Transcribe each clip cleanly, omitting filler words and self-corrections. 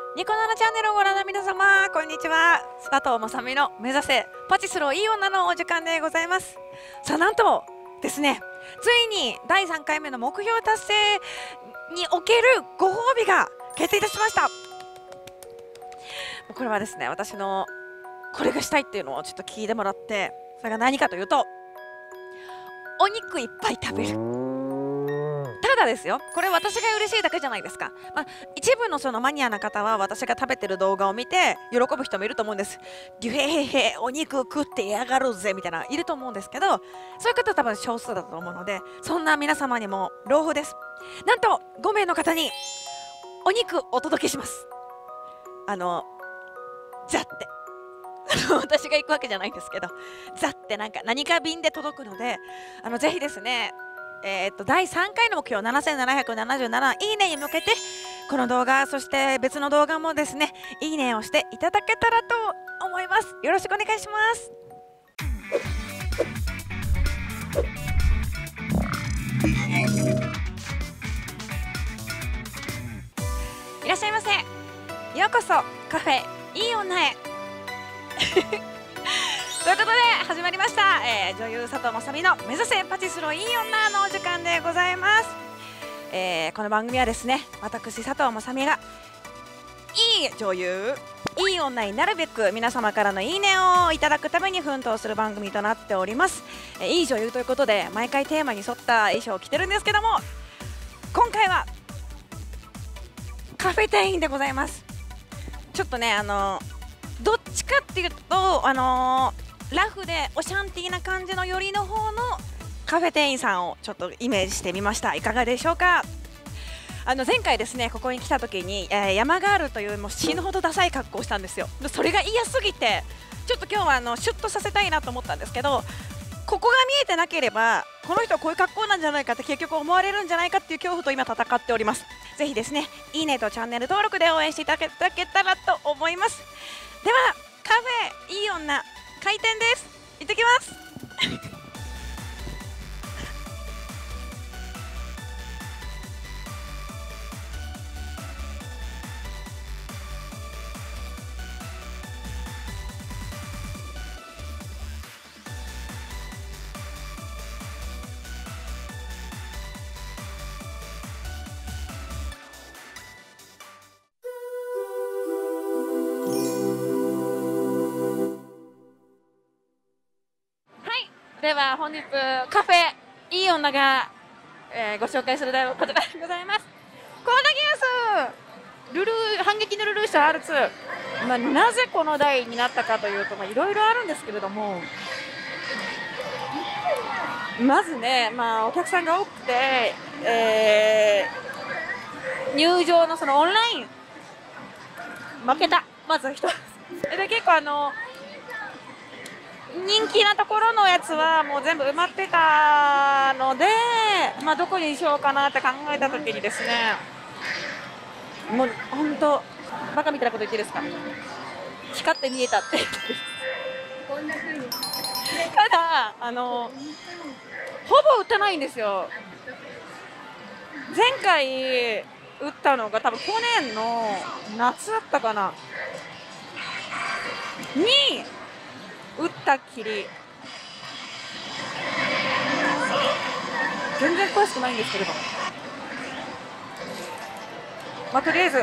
ニコ生チャンネルをご覧の皆様、こんにちは。佐藤まさみの目指せパチスロいい女のお時間でございます。さあ、なんとですね、ついに第3回目の目標達成におけるご褒美が決定いたしました。これはですね、私のこれがしたいっていうのをちょっと聞いてもらって、それが何かというと、お肉いっぱい食べる。ただですよ、これ私が嬉しいだけじゃないですか。一部のそのマニアな方は私が食べてる動画を見て喜ぶ人もいると思うんです。デュヘヘヘ、お肉食ってやがるぜみたいないると思うんですけど、そういう方は多分少数だと思うので、そんな皆様にも朗報です。なんと5名の方にお肉お届けします。ザって私が行くわけじゃないんですけど、ザって何か便で届くので、ぜひですね、第3回の目標7777いいねに向けて、この動画、そして別の動画もですね、いいねをしていただけたらと思います。よろしくお願いします。いらっしゃいませ。ようこそカフェいい女へということで始まりました、女優佐藤まさみの目指せパチスロいい女のお時間でございます。この番組はですね、私佐藤まさみがいい女優いい女になるべく皆様からのいいねをいただくために奮闘する番組となっております。いい女優ということで毎回テーマに沿った衣装を着てるんですけども、今回はカフェ店員でございます。ちょっとね、どっちかっていうとラフでオシャンティーな感じの寄りの方のカフェ店員さんをちょっとイメージしてみました。いかがでしょうか。前回ですね、ここに来た時に、山ガールというもう死ぬほどダサい格好をしたんですよ。それが嫌すぎてちょっと今日はシュッとさせたいなと思ったんですけど、ここが見えてなければこの人はこういう格好なんじゃないかって結局思われるんじゃないかっていう恐怖と今戦っております。ぜひですね、いいねとチャンネル登録で応援していただけたらと思います。ではカフェいい女開店です。行ってきますでは本日カフェいい女が、ご紹介することがございます。コーナギアスルルー反撃のルルーシャ R2、なぜこの台になったかというといろいろあるんですけれども、まずね、お客さんが多くて、入場のそのオンライン負けた、まず一つで、結構人気なところのやつはもう全部埋まってたので、どこにしようかなって考えた時にですね、もう本当バカみたいなこと言っていいですか、光って見えたってただほぼ打たないんですよ。前回打ったのが多分去年の夏だったかなに打ったきり、全然詳しくないんですけれども、とりあえず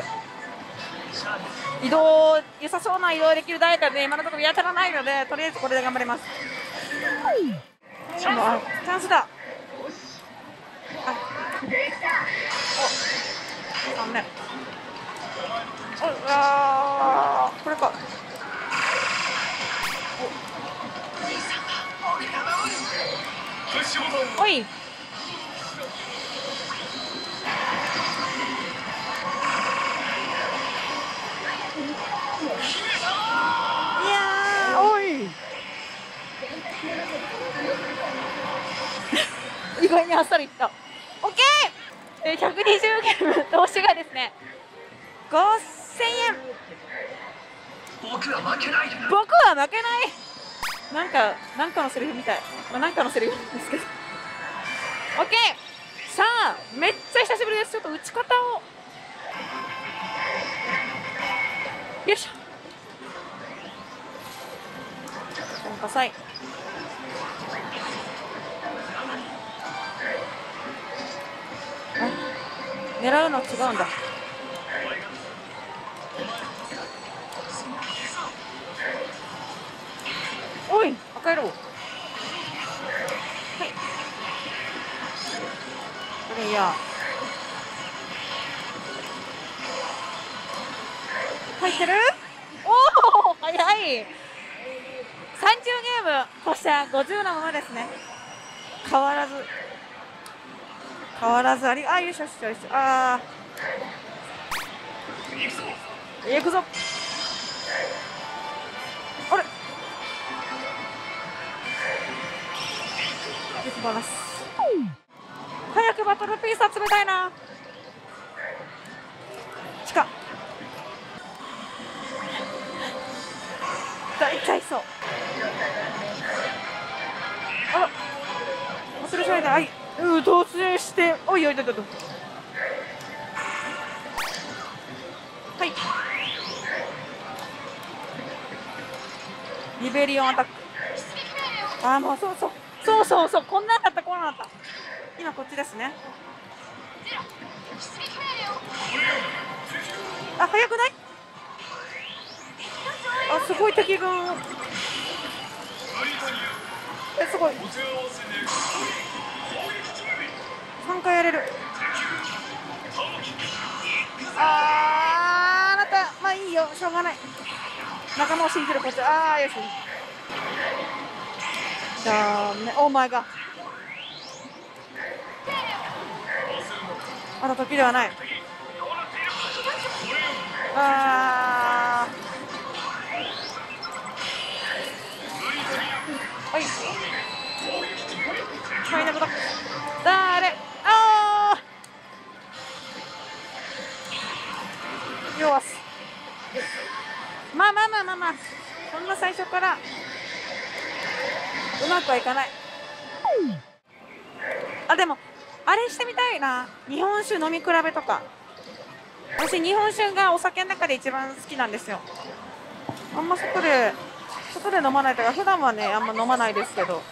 良さそうな移動できる台からね、今のところ見当たらないので、とりあえずこれで頑張ります。チャンスだ。3年これか。おい、いやー、おい意外にあっさりいった。オッケー、120ゲーム投資がですね5000円。僕は負けない。なんかのセリフみたい。なんかのセリフなんですけど。オッケー。さあ、めっちゃ久しぶりです。ちょっと打ち方を。 よいしょ。火災。狙うの違うんだ。おい、赤色。はい。プレイヤー。入ってる？おお、早い。30ゲーム、そして50のままですね。変わらず。あ、よいしょよいしょよいしょ。ああ。行くぞ。あれ。素晴らしい。早くバトルピース集めたいな。地下。大体そう。あら。バトルシャイダー、はい。突入して、おいおいどどど。はい。リベリオンアタック。ああ、もうそう、こんなんだった。今こっちですね。あ、早くない？あ、すごい敵軍。すごい。3回やれる。あなた、まあいいよ、しょうがない。仲間を信じるこっち。よし。じゃあね、オーマイガー。まだ時ではない。はい。ファイナルだ。誰？弱す。まあ。そんな最初からうまくはいかない。でもあれしてみたいな。日本酒飲み比べとか。私日本酒がお酒の中で一番好きなんですよ。あんま外で飲まないとか、普段はねあんま飲まないですけど、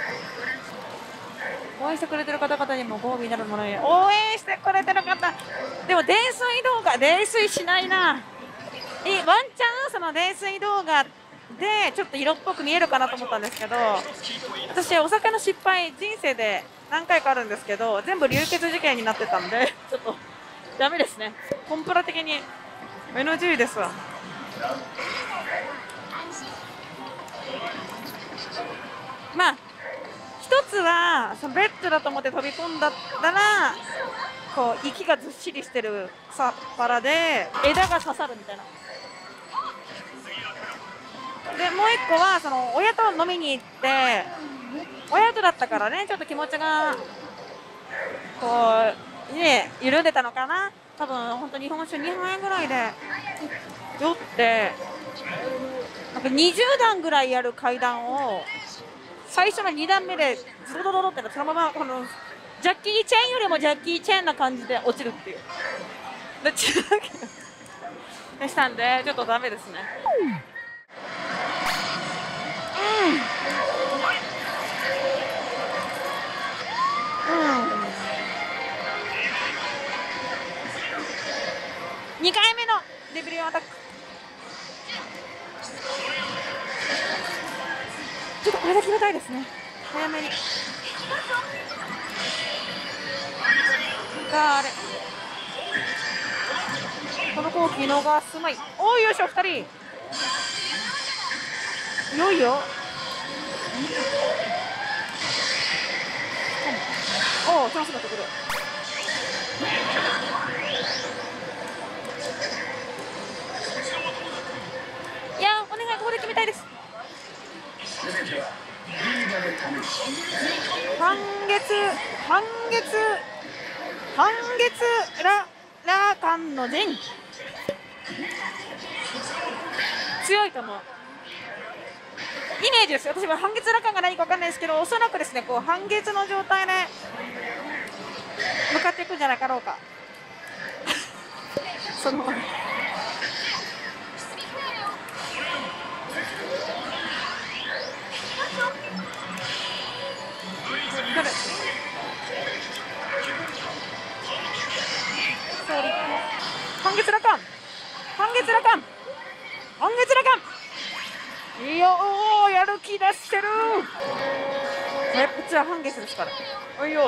応援してくれてる方々にもご褒美になるものに応援してくれてる方。でも泥酔動画、泥酔しないな。ワンチャンその泥酔動画でちょっと色っぽく見えるかなと思ったんですけど、私お酒の失敗人生で何回かあるんですけど、全部流血事件になってたんでちょっとダメですね。コンプラ的に NG ですわ。まあ一つはそのベッドだと思って飛び込んだったら、こう息がずっしりしてる草っぱらで枝が刺さるみたいな。でもう一個はその親と飲みに行って、親とだったからね、ちょっと気持ちがこうね緩んでたのかな。多分本当日本酒2杯ぐらいで酔って、なんか20段ぐらいやる階段を最初の2段目でズドドドドってそのままこのジャッキー・チェンよりもジャッキー・チェンな感じで落ちるっていうでしたんで、ちょっとダメですね。2回目のレベル4アタック。ちょっとこれで決めたいですね、早めに。あれ、この後期逃すまい。おい、よいしょ、2人いよいよ。おお、チャンスが来る。いや、お願い、ここで決めたいです。半月ラカンの陣強いと思う。イメージです。私は半月ラカンが何か分かんないですけど、おそらくですね、こう半月の状態で向かっていくんじゃなかろうかその半月羅漢半月羅漢半月羅漢。いいよー、やる気出してる。こっちは半月ですから。おいよ。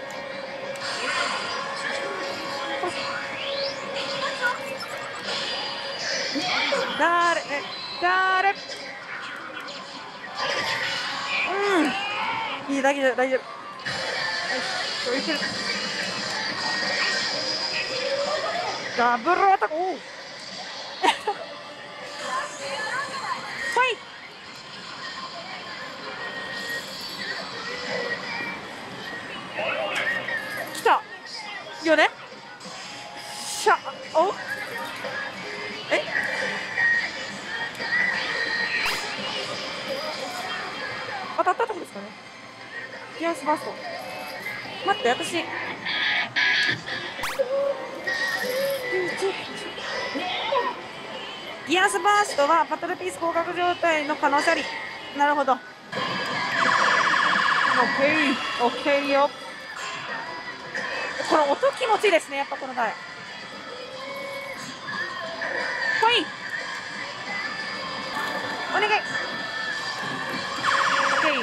誰いい、大丈夫大丈夫。いける。ダブルアタック。おおはい来たよね。しゃお当たったとこですかね。ギアスバースト。待って、私ギアスバーストはバトルピース降格状態の可能性あり。なるほど。オッケーよ。この音気持ちいいですね、やっぱこの台。はいお願い。オッケー。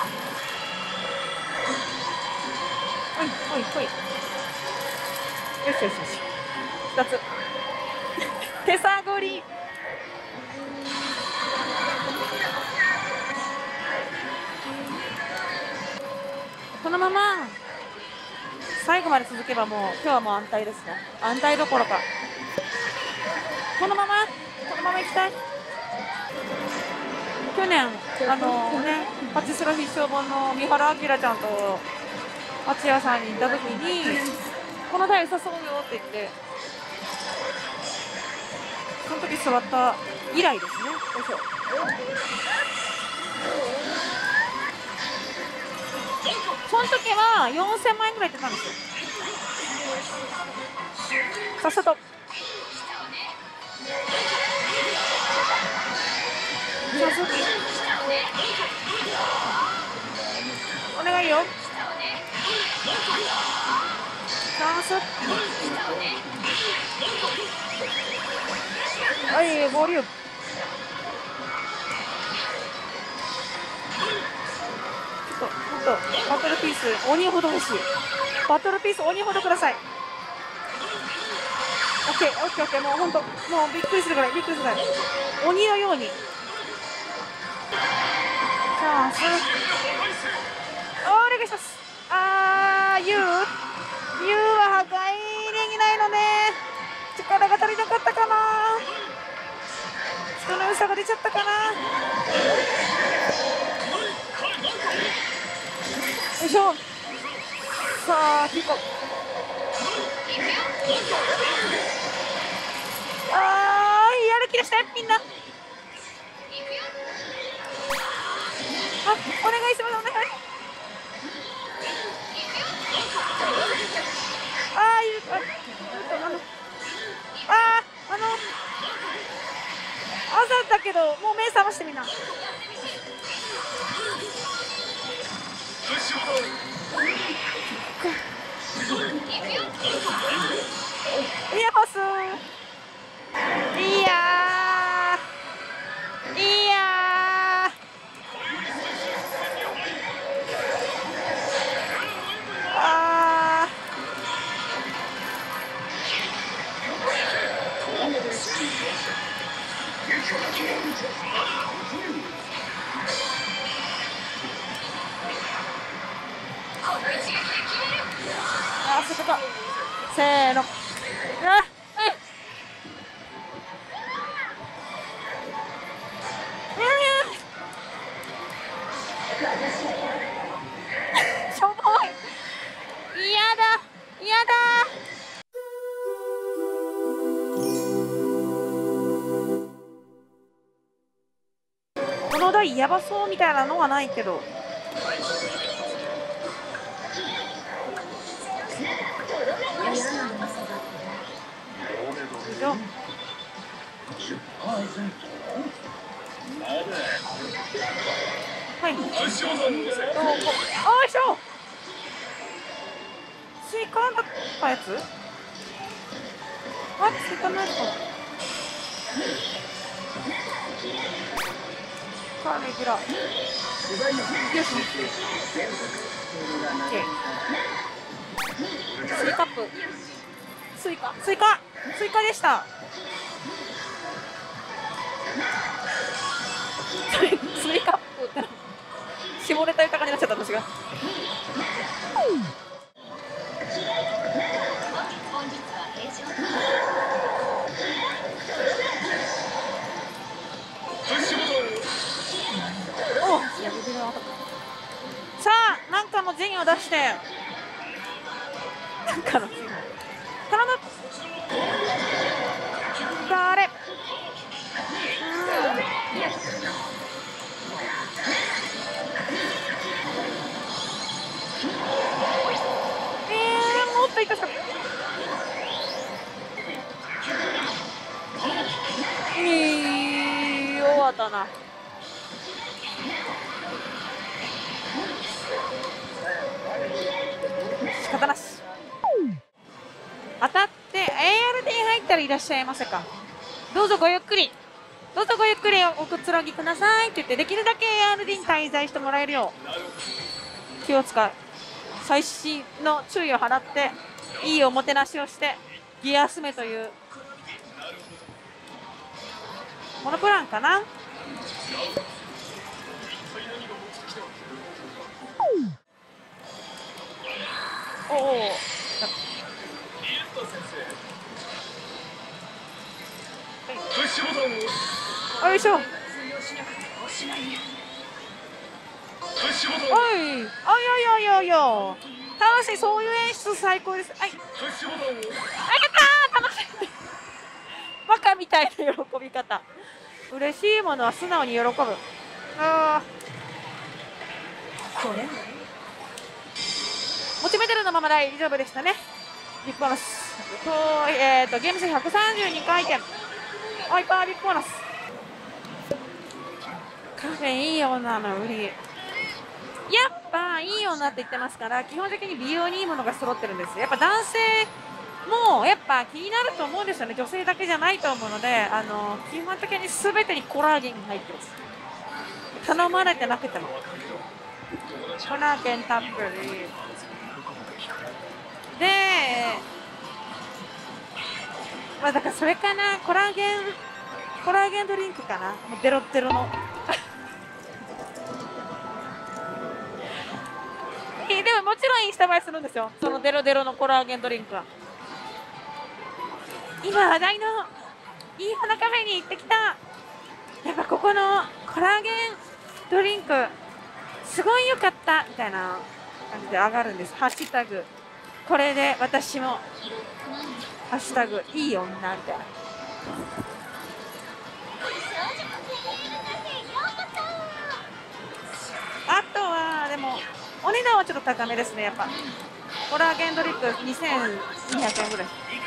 ほい。よし。2つ。手探り。このまま最後まで続けばもう今日はもう安泰ですね。安泰どころかこのままいきたい。去年パチスロ必勝本の三原明ちゃんと町屋さんに行った時にこの台良さそうよって言ってその時座った以来ですね。よいしょ。その時は4000万円ぐらい出たんですよ。さっさとお願いよ。チャンス。はい、合流。もっとバトルピース鬼ほど欲しい。バトルピース鬼ほどください。オッケー。もう本当もうびっくりするぐらい鬼のように。チャンス。お願いします。ユーは破壊できないのね。力が足りなかったかな。人の良さが出ちゃったかな。よいしょ。さあキコ。やる気出してみんな。お願いします。お願い。朝だけどもう目覚ましてみんな。いやパス。いやそういうこと。せーの。しょぼい。嫌だ。この台やばそうみたいなのはないけど。はい。よいしょ。スイカだったやつ？ あ、追加ないか。カーメギュラ。よし。スイカップ。スイカでした。スイカップって下ネタ豊かになっちゃった私が。さあ、なんかの銭を出して、なんかの銭頼む。誰？もっといかしかった。終わったな。仕方なし。当たって ARD 入ったらいらっしゃいませか。どうぞごゆっくりおくつろぎくださいって言って、できるだけ ARD に滞在してもらえるよう気を使う。細心の注意を払っていいおもてなしをしてギア集めというこのプランかな。おお、よいしょ。おい、おい楽しい、そういう演出最高です。はい、あげたー、楽しいバカみたいな喜び方。嬉しいものは素直に喜ぶ。あそうね、持ちメダルのまま大丈夫でしたね。ビッグボーナスと、ゲーム数132回転、ハイパービッグボーナス。カフェいい女の売り、やっぱいい女って言ってますから、基本的に美容にいいものが揃ってるんです。やっぱ男性もやっぱ気になると思うんですよね。女性だけじゃないと思うので、基本的に全てにコラーゲンが入ってます。頼まれてなくてもコラーゲンたっぷりで、まあだからそれかな、コラーゲンドリンクかな、もうデロッデロのでももちろんインスタ映えするんですよ、そのデロデロのコラーゲンドリンクは。今話題のいい花カフェに行ってきた。やっぱここのコラーゲンドリンクすごい良かったみたいな感じで上がるんです。ハッシュタグこれで私もハッシュタグいい女みたいな。あとはでもお値段はちょっと高めですね。やっぱコラーゲンドリンク2200円ぐらい。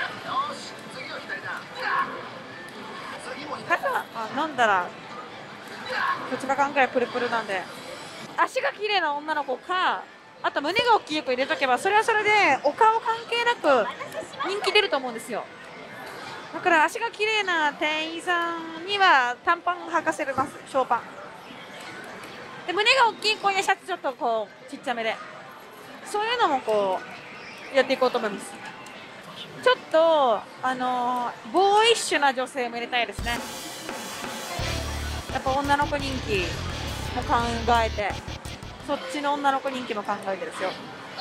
飲んだら2日間ぐらいプルプルなんで、足が綺麗な女の子か、あと胸が大きい子入れとけばそれはそれでお顔関係なく人気出ると思うんですよ。だから足が綺麗な店員さんには短パン履かせます、ショーパンで。胸が大きい子にはシャツちょっとこうちっちゃめで、そういうのもこうやっていこうと思います。ちょっとボーイッシュな女性も入れたいですね。やっぱ女の子人気も考えて、そっちの女の子人気も考えてですよ。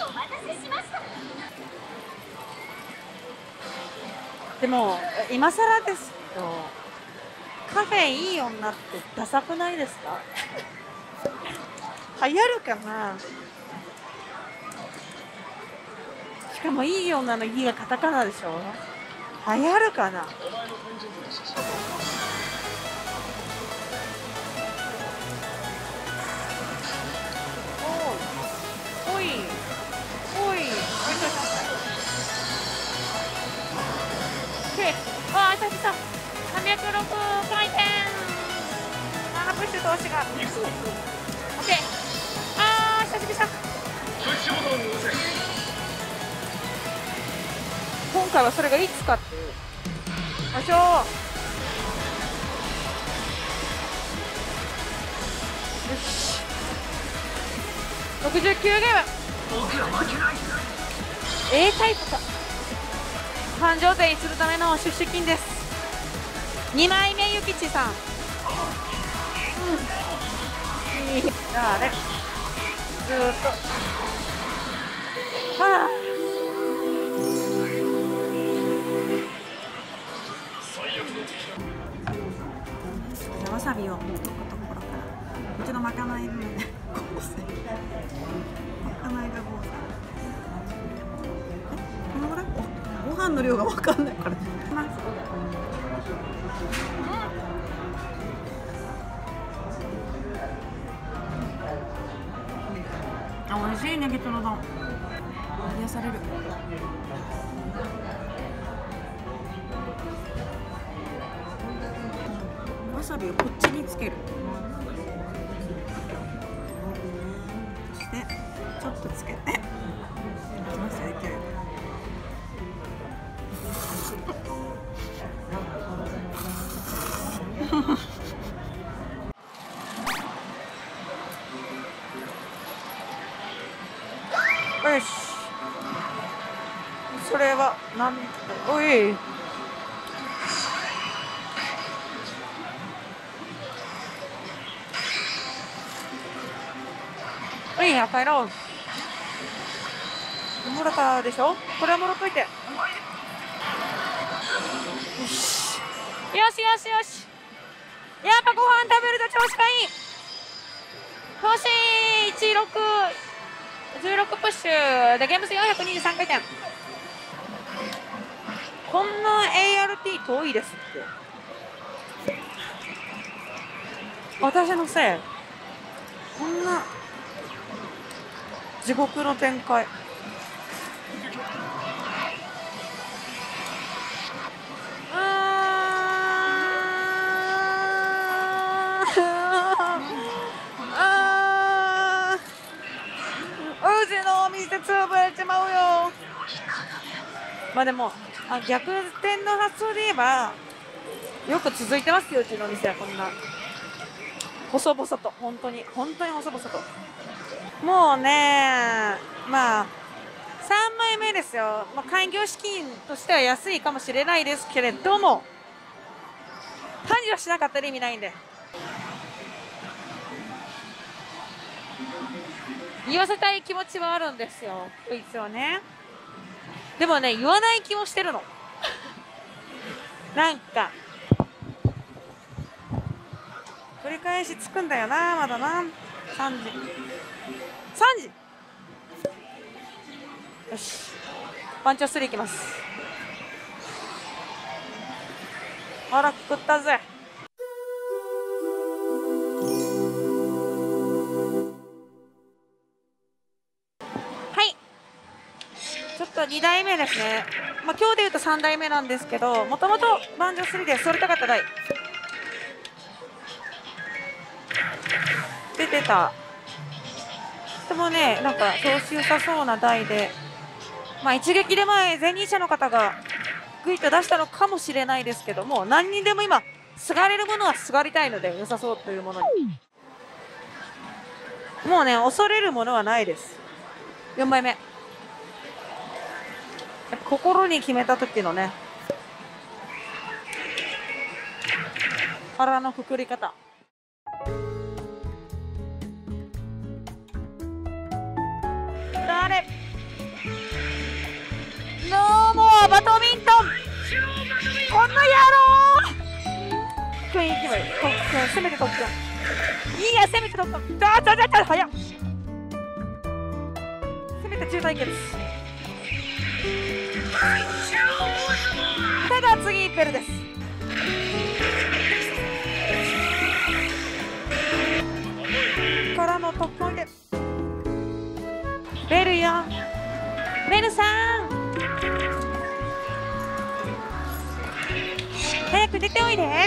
でも今更ですけど、カフェいい女ってダサくないですか流行るかな。しかもいい女の「い」がカタカナでしょ。流行るかな。おいおい、あ、久々306回転7プッシュ投資が OK。 あー、久々。今回はそれがいつかっていうよいしょ。よし。69ゲーム。A タイプか。繁盛店にするための出資金です。2枚目ゆきちさん。いい。じゃあね。ずーっと。はあ。わさびを溶くところからうちのまかないのね構成まかないがこのぐらいご飯の量が分かんないから美味しいネギトロ丼癒される。わさびをこっちにつける。そしてちょっとつけていきますよ。勢いよし。それはなんおいいいや、帰ろう。もろたでしょ。これはもろといて。よし。よしよしよし。やっぱご飯食べると調子がいい。欲しい。16プッシュでゲーム数423回転。こんな ART 遠いですって。私のせい。こんな地獄の展開。うちのお店潰れちまうよ。まあでも逆転の発想で言えばよく続いてますよ、うちのお店は。こんな細々と本当に細々と。もうね、まあ3枚目ですよ。開業資金としては安いかもしれないですけれども、繁盛しなかったら意味ないんで、言わせたい気持ちはあるんですよ、こいつはね。でもね、言わない気もしてるのなんか繰り返しつくんだよな、まだな。3時よし、パンチョ3いきます。腹くくったぜ。はい、ちょっと2台目ですね。今日でいうと3台目なんですけど、もともとバンジョ3で座りたかった台出てた。でもね、なんか調子良さそうな台で、一撃で前前任者の方がグイッと出したのかもしれないですけども、何にでも今すがれるものはすがりたいので良さそうというものに、もうね恐れるものはないです。4枚目やっぱ心に決めた時のね腹のくくり方。誰どうもバドミントンこの野郎クイーン決まり特訓、攻めて特訓。いいや、攻めて特訓。早っ。攻めて中対決。ただ次ベルです。からの特訓でベルよ、ベルさん早く出ておいで。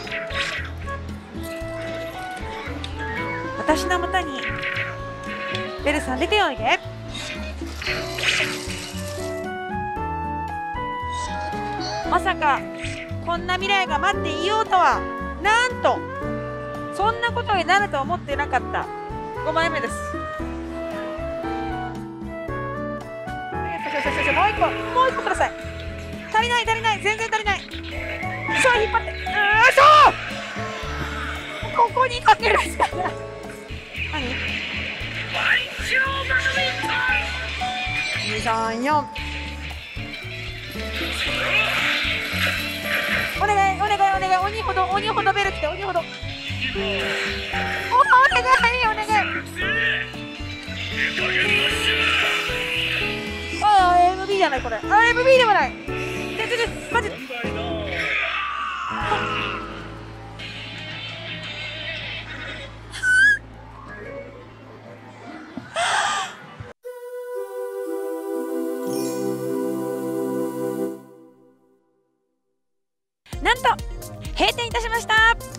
私のもとにベルさん出ておいで。まさかこんな未来が待っていようとは、なんとそんなことになると思ってなかった。5枚目です。もう一個ください。足りない、全然足りない。そう、引っ張って、そうここにかけるしかない。何234、お願い、鬼ほどベル来て、鬼ほど、お願い。MB じゃないこれ。MB でもない。マジで。なんと閉店いたしました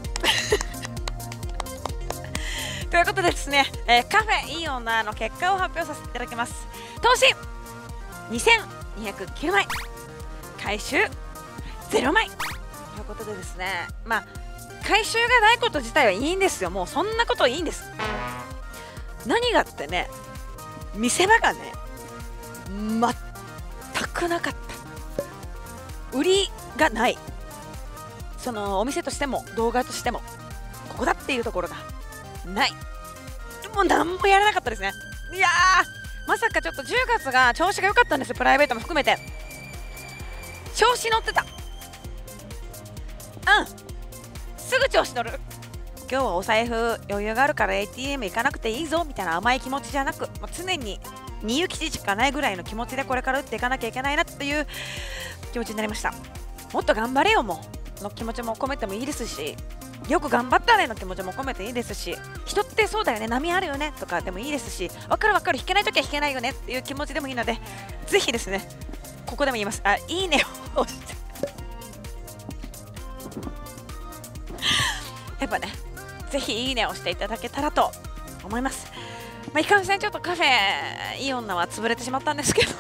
ということでですね、カフェいい女の結果を発表させていただきます。投資2209枚、回収0枚ということでですね、まあ回収がないこと自体はいいんですよ。もうそんなこといいんです。何がってね、見せ場がね全くなかった。売りがない、そのお店としても動画としてもここだっていうところがない。もう何もやらなかったですね。いやー、まさかちょっと10月が調子が良かったんですよ。プライベートも含めて調子乗ってた。すぐ調子乗る。今日はお財布余裕があるから ATM 行かなくていいぞみたいな甘い気持ちじゃなく、常に二遊吉しかないぐらいの気持ちでこれから打っていかなきゃいけないなっていう気持ちになりました。もっと頑張れよもうの気持ちも込めてもいいですし、よく頑張ったねの気持ちも込めていいですし、人ってそうだよね、波あるよねとかでもいいですし、分かる引けないときは引けないよねっていう気持ちでもいいので、ぜひですね、ここでも言います。いいねを押してやっぱね、ぜひいいねを押していただけたらと思います。いかんせんちょっとカフェいい女は潰れてしまったんですけど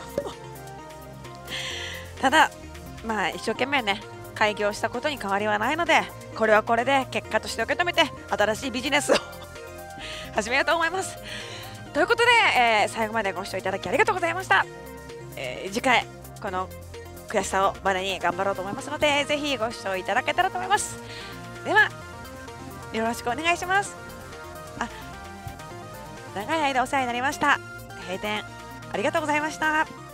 ただ一生懸命ね開業したことに変わりはないので、これはこれで結果として受け止めて新しいビジネスを始めようと思います。ということで、最後までご視聴いただきありがとうございました。次回この悔しさをバネに頑張ろうと思いますので、ぜひご視聴いただけたらと思います。ではよろしくお願いします。長い間お世話になりました。閉店ありがとうございました。